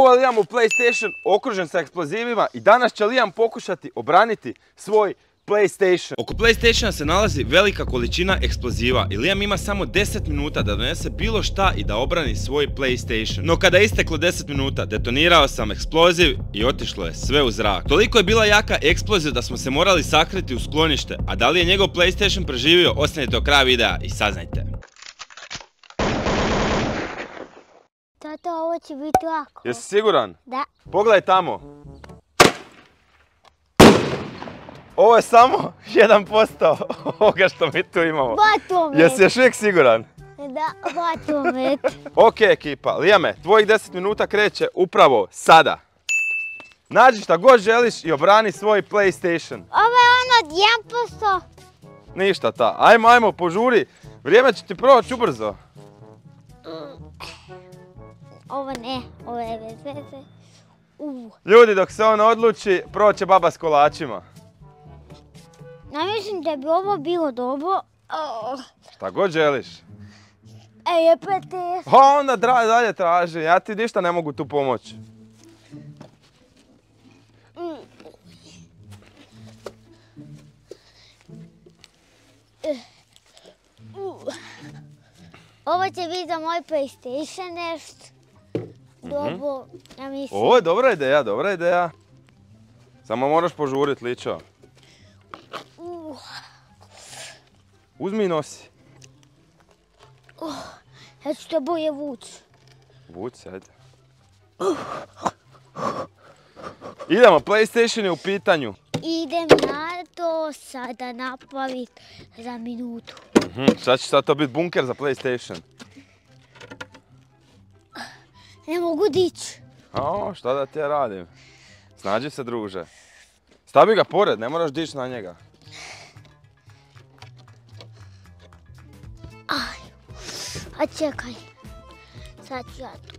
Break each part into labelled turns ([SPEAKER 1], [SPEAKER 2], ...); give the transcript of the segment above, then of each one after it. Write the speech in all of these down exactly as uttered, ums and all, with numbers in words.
[SPEAKER 1] Ovo je Liamov PlayStation okružen sa eksplozivima i danas će Liam pokušati obraniti svoj PlayStation. Oko PlayStationa se nalazi velika količina eksploziva i Liam ima samo deset minuta da donese bilo šta i da obrani svoj PlayStation. No kada je isteklo deset minuta, detonirao sam eksploziv i otišlo je sve u zrak. Toliko je bila jaka eksplozija da smo se morali sakriti u sklonište, a da li je njegov PlayStation preživio, ostanite do kraja videa i saznajte.
[SPEAKER 2] Tata, ovo će biti lako.
[SPEAKER 1] Jesi siguran?
[SPEAKER 2] Da.
[SPEAKER 1] Pogledaj tamo. Ovo je samo jedan posto ovoga što mi tu imamo.
[SPEAKER 2] Batomet.
[SPEAKER 1] Jesi još uvijek siguran?
[SPEAKER 2] Da, batomet.
[SPEAKER 1] Ok ekipa, Liame, tvojih deset minuta kreće upravo sada. Nađi šta god želiš i obrani svoj PlayStation.
[SPEAKER 2] Ovo je ono jedan posto.
[SPEAKER 1] Ništa ta, ajmo, ajmo, požuri. Vrijeme će ti proći ubrzo.
[SPEAKER 2] Ovo ne, ovo je bez veze. Uh.
[SPEAKER 1] Ljudi, dok se on odluči, proće baba s kolačima.
[SPEAKER 2] Ja mislim da bi ovo bilo dobro. Oh.
[SPEAKER 1] Šta god želiš.
[SPEAKER 2] Ej, je preteško.
[SPEAKER 1] Ha, onda dra, dalje traži, ja ti ništa ne mogu tu pomoći.
[SPEAKER 2] Mm. Uh. Ovo će biti za moj PlayStation nešto. Dobro, ja mislim.
[SPEAKER 1] Ovo je dobra ideja, dobra ideja. Samo moraš požurit, ličo.
[SPEAKER 2] Uh.
[SPEAKER 1] Uzmi i nosi.
[SPEAKER 2] Uh. Ja ću to bolje vući.
[SPEAKER 1] Vuci se, ajde. Idemo, PlayStation je u pitanju.
[SPEAKER 2] Idem na to sada napraviti za minutu.
[SPEAKER 1] Mhm, sad će sad to biti bunker za PlayStation.
[SPEAKER 2] Ne mogu dići.
[SPEAKER 1] O, šta da ti ja radim? Snađi se, druže. Stavi ga pored, ne moraš dići na njega.
[SPEAKER 2] Aj, a čekaj. Sad ću ja tu.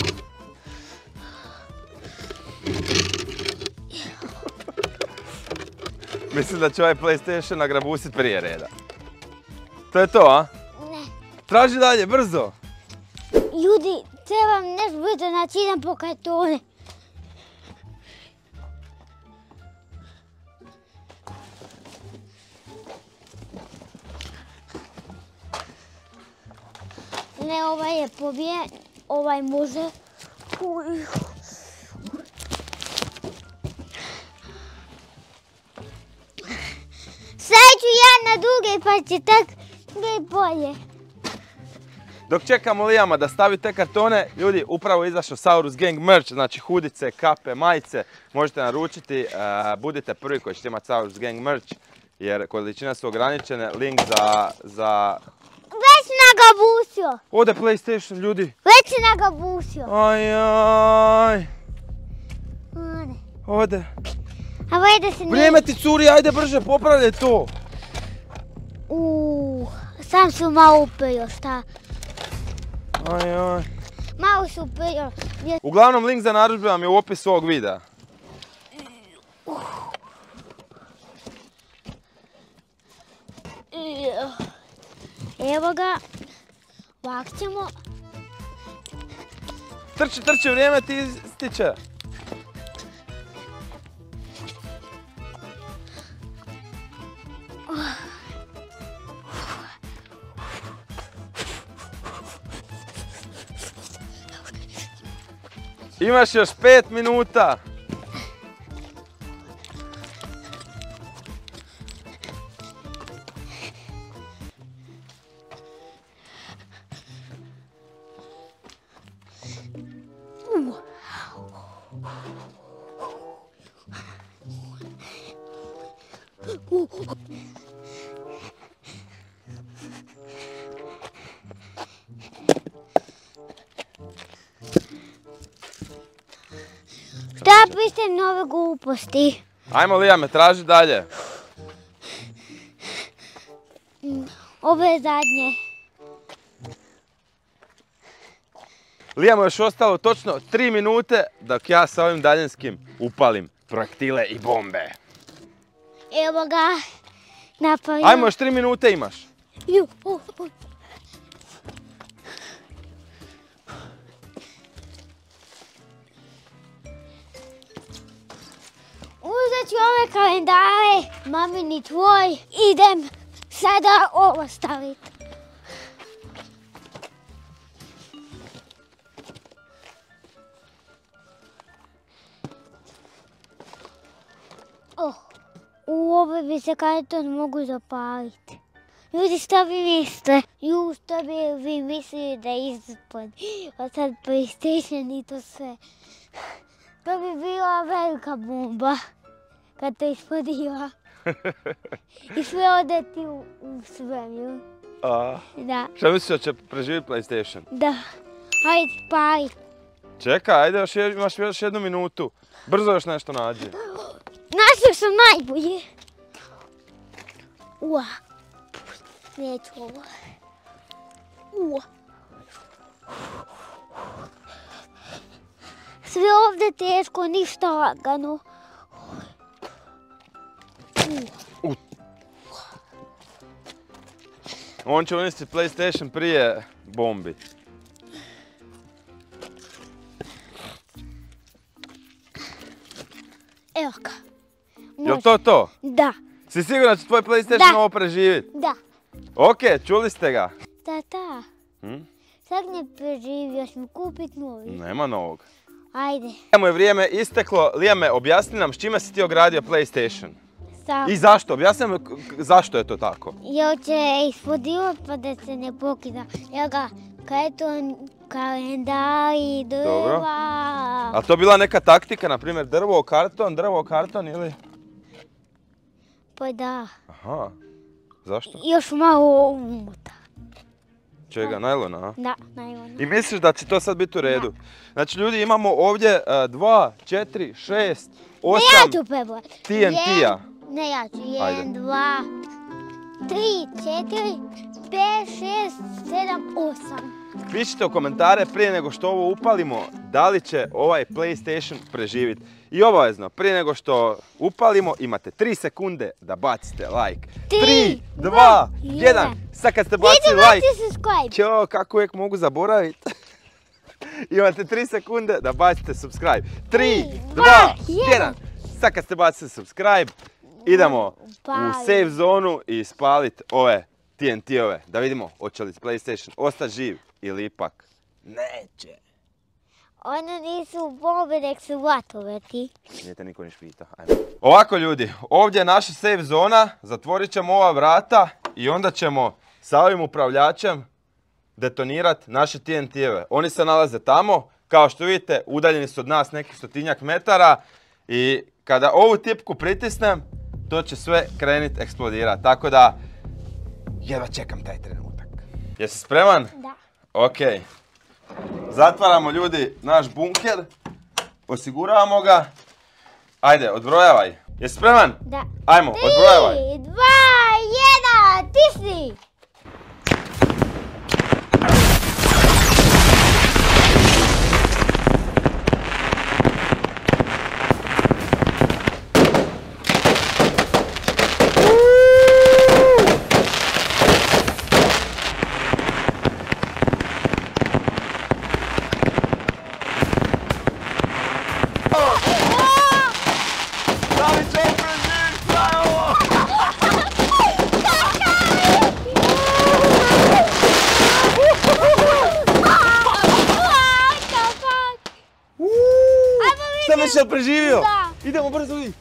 [SPEAKER 1] Mislim da će ovaj PlayStation nagrabusit prije reda. To je to, a?
[SPEAKER 2] Ne.
[SPEAKER 1] Traži dalje, brzo.
[SPEAKER 2] Ljudi, trebam nešto brzo, znači idem po kartone. Ne, ovaj je pobijen, ovaj može. Uj. Sad ću ja na druge pa će tak biti bolje.
[SPEAKER 1] Dok čekamo Liama da stavi te kartone, ljudi, upravo je izašao Saurus Gang merch, znači hudice, kape, majice, možete naručiti, uh, budite prvi koji ćete imati Saurus Gang merch, jer količine su ograničene, link za... za...
[SPEAKER 2] Već nagabusio.
[SPEAKER 1] Ode PlayStation, ljudi.
[SPEAKER 2] Već nagabusio.
[SPEAKER 1] Ajaj.
[SPEAKER 2] Ode.
[SPEAKER 1] Ode.
[SPEAKER 2] A voj da se ne...
[SPEAKER 1] Vrijeme ti curi, ajde brže, popravljaj to.
[SPEAKER 2] Uuu, sam su malo uperio, šta?
[SPEAKER 1] Ajaj.
[SPEAKER 2] Malo su uperio.
[SPEAKER 1] Uglavnom, link za narudžbe vam je u opisu ovog videa.
[SPEAKER 2] Evo ga, ovak ćemo.
[SPEAKER 1] Trči, trči, vrijeme ti stiče. Imaš još pet minuta.
[SPEAKER 2] Šta pište nove gluposti?
[SPEAKER 1] Ajmo Liame, traži dalje.
[SPEAKER 2] Ovo je zadnje.
[SPEAKER 1] Liamu još ostalo točno tri minute dok ja sa ovim daljinskim upalim projektile i bombe.
[SPEAKER 2] Evo ga, napravio.
[SPEAKER 1] Ajmo, još tri minute imaš.
[SPEAKER 2] Ju, oh, oh. Znači ove kalendare, mamini tvoj, idem sada ovo staviti. Oh, u ovoj bi se karton mogu zapaliti. Ljudi, šta vi mislite? Ju, šta bi vi mislili da je ispod? A sad PlayStation i to sve. To bi bila velika bomba kad to isplodiva. I sve ode ti u, u svemlju.
[SPEAKER 1] A,
[SPEAKER 2] Da.
[SPEAKER 1] šta misliš da će preživjeti PlayStation?
[SPEAKER 2] Da. Hajde, pali.
[SPEAKER 1] Čekaj, ajde, još je, imaš još jednu minutu. Brzo još nešto nađi.
[SPEAKER 2] Našao sam najbolje. Ua. Neću ovo. Ua. Sve ovdje teško, ništa lagano.
[SPEAKER 1] Uh. On će uništiti PlayStation prije bombi.
[SPEAKER 2] Evo ga.
[SPEAKER 1] Jel to to?
[SPEAKER 2] Da.
[SPEAKER 1] Si sigurna da će tvoj PlayStation
[SPEAKER 2] Da.
[SPEAKER 1] ovo preživjeti?
[SPEAKER 2] Da.
[SPEAKER 1] Ok, čuli ste ga.
[SPEAKER 2] Tata.
[SPEAKER 1] Hm?
[SPEAKER 2] Sad ne preživi, još mi kupit novi.
[SPEAKER 1] Nema novog.
[SPEAKER 2] Ajde.
[SPEAKER 1] Mu je vrijeme isteklo. Lijeme, objasni nam s čime si ti ogradio PlayStation.
[SPEAKER 2] Sam.
[SPEAKER 1] I zašto? Objasni nam k- k- zašto je to tako.
[SPEAKER 2] Jer će ispodivat pa da se ne pokida. Evo ga, karton, kalendari,
[SPEAKER 1] Dobro.
[SPEAKER 2] drva.
[SPEAKER 1] A to bila neka taktika, na primjer drvo, karton, drvo, karton ili?
[SPEAKER 2] Pa da.
[SPEAKER 1] Aha. Zašto?
[SPEAKER 2] Još malo umuta.
[SPEAKER 1] Čega, najlona, a?
[SPEAKER 2] Da, najbolje.
[SPEAKER 1] I misliš da će to sad biti u redu? Znači ljudi, imamo ovdje dva, četiri, šest,
[SPEAKER 2] Ne,
[SPEAKER 1] osam
[SPEAKER 2] ja ću prebrat.
[SPEAKER 1] T N T-a.
[SPEAKER 2] Ne, ja ću.
[SPEAKER 1] Ajde.
[SPEAKER 2] Jedan, dva, tri, četiri, pet, šest, sedam, osam.
[SPEAKER 1] Pišite u komentare prije nego što ovo upalimo, da li će ovaj PlayStation preživjeti. I obavezno, prije nego što upalimo, imate tri sekunde da bacite like.
[SPEAKER 2] Tri,
[SPEAKER 1] tri,
[SPEAKER 2] dva,
[SPEAKER 1] dva, jedan.
[SPEAKER 2] jedan.
[SPEAKER 1] Sad kad ste bacili
[SPEAKER 2] Idite
[SPEAKER 1] like,
[SPEAKER 2] bacite subscribe.
[SPEAKER 1] ćo, kako uvijek mogu zaboraviti. Imate tri sekunde da bacite subscribe. tri, dva, jedan. Sad kad ste bacili subscribe, idemo u
[SPEAKER 2] Upali.
[SPEAKER 1] save zonu i spaliti ove T N T-ove. Da vidimo hoće li PlayStation ostati živ ili ipak neće.
[SPEAKER 2] One nisu bombe, nek su vatoveti.
[SPEAKER 1] Nije te niko niš pita. Ajmo. Ovako ljudi, ovdje je naša save zona, zatvorit ćemo ova vrata i onda ćemo sa ovim upravljačem detonirati naše T N T-eve. Oni se nalaze tamo, kao što vidite, udaljeni su od nas nekih stotinjak metara i kada ovu tipku pritisnem, to će sve krenit eksplodirati. Tako da, jedva čekam taj trenutak. Jesi spreman?
[SPEAKER 2] Da.
[SPEAKER 1] Ok. Zatvaramo ljudi naš bunker, osiguravamo ga. Ajde, odbrojavaj. Jesi spreman?
[SPEAKER 2] Da.
[SPEAKER 1] Ajmo, odbrojavaj.
[SPEAKER 2] Tri, dva, jedan, tisni!
[SPEAKER 1] Da li će on preživjeti sve ovo? Šta misliš da preživio?
[SPEAKER 2] Da.
[SPEAKER 1] Idemo brzo vi.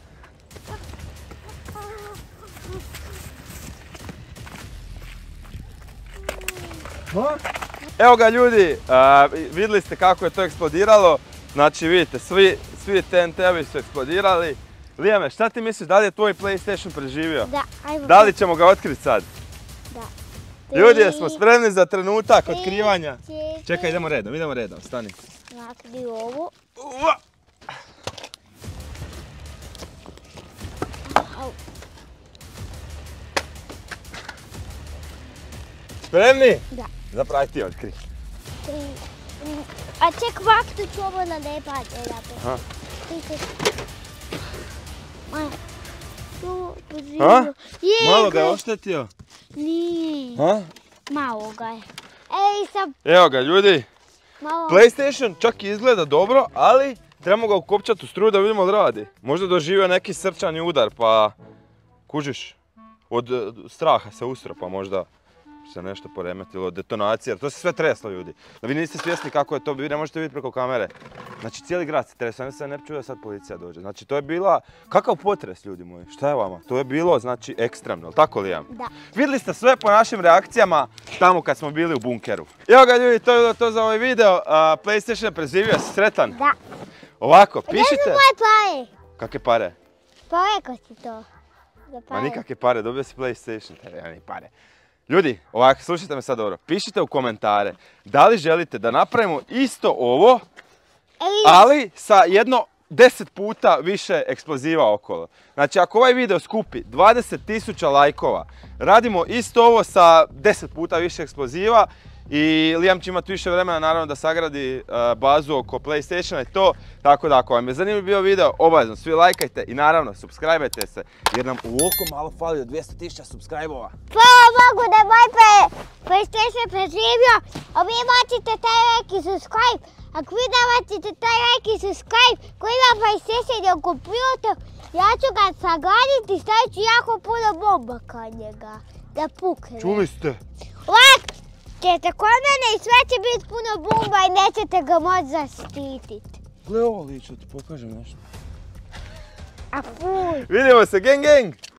[SPEAKER 1] Evo ga ljudi, a, vidjeli ste kako je to eksplodiralo. Znači vidite, svi, svi T N T-evi su eksplodirali. Lijeme, šta ti misliš, da li je tvoj PlayStation preživio?
[SPEAKER 2] Da, ajmo.
[SPEAKER 1] Da li ćemo ga otkriti sad?
[SPEAKER 2] Da.
[SPEAKER 1] Ljudi, jesmo spremni za trenutak
[SPEAKER 2] Tri,
[SPEAKER 1] otkrivanja?
[SPEAKER 2] četiri.
[SPEAKER 1] Čekaj, idemo redom, idemo redom, stani.
[SPEAKER 2] Nakdi ovo.
[SPEAKER 1] Ua!
[SPEAKER 2] Au.
[SPEAKER 1] Spremni?
[SPEAKER 2] Da.
[SPEAKER 1] Zapravi ti otkri.
[SPEAKER 2] Tri. A ček, vaktu ću ovo na ne pađe.
[SPEAKER 1] Aha. A? Malo ga je oštetio.
[SPEAKER 2] Nije.
[SPEAKER 1] A?
[SPEAKER 2] Malo ga je. Ej, sam
[SPEAKER 1] Evo ga ljudi,
[SPEAKER 2] malo...
[SPEAKER 1] PlayStation čak i izgleda dobro, ali trebamo ga ukopčati u struju da vidimo da radi. Možda doživio neki srčani udar, pa kužiš, od uh, straha se ustro, pa možda se nešto poremetilo, detonacija, jer to se sve treslo, ljudi. Da vi niste svjesni kako je to, vi ne možete vidjeti preko kamere. Znači cijeli grad se treslo, ja se ne čuo da sad policija dođe. Znači to je bila, kakav potres, ljudi moji, šta je vama? To je bilo, znači, ekstremno, jel tako, Lijam?
[SPEAKER 2] Da.
[SPEAKER 1] Vidjeli ste sve po našim reakcijama tamo kad smo bili u bunkeru. Evo ga, ljudi, to je bilo to za ovaj video. Uh, PlayStation je preživio, si sretan?
[SPEAKER 2] Da.
[SPEAKER 1] Ovako,
[SPEAKER 2] Gdje su
[SPEAKER 1] pišite.
[SPEAKER 2] moje pare?
[SPEAKER 1] Kakve pare?
[SPEAKER 2] Pa rekao si to. Za
[SPEAKER 1] Ma
[SPEAKER 2] pare.
[SPEAKER 1] nikakve pare, dobio si PlayStation, treba ni pare. Ljudi, ovako, slušajte me sad dobro, pišite u komentare da li želite da napravimo isto ovo,
[SPEAKER 2] Eli,
[SPEAKER 1] ali sa jedno deset puta više eksploziva okolo. Znači, ako ovaj video skupi dvadeset tisuća lajkova, radimo isto ovo sa deset puta više eksploziva i Lijam će imati više vremena naravno da sagradi uh, bazu oko PlayStationa i to. Tako da ako vam je zanimljiv bio video, obavezno svi lajkajte i naravno subscribe-ajte se jer nam ovoliko malo fali od dvjesto tisuća subscribe-ova.
[SPEAKER 2] hvala Bogu da je moj pre, PlayStation preživio, a vi bacite taj like i subscribe. Ako vi ne bacite taj like i subscribe koji ima PlayStation i kompjuter, ja ću ga sagraditi i stavit ću jako puno bomba ka njega. Da pukne.
[SPEAKER 1] Čuli ste?
[SPEAKER 2] Ovak ćete kod mene i sve će biti puno bomba i nećete ga moći zaštitit.
[SPEAKER 1] Gle ovo liče, ti pokažem nešto.
[SPEAKER 2] A fuj.
[SPEAKER 1] Vidimo se, gang gang!